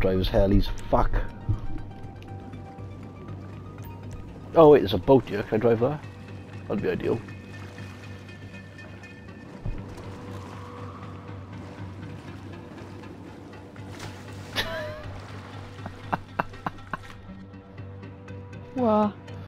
driver's helis. Fuck. Oh wait, there's a boat here. Can I drive that? That'd be ideal. What?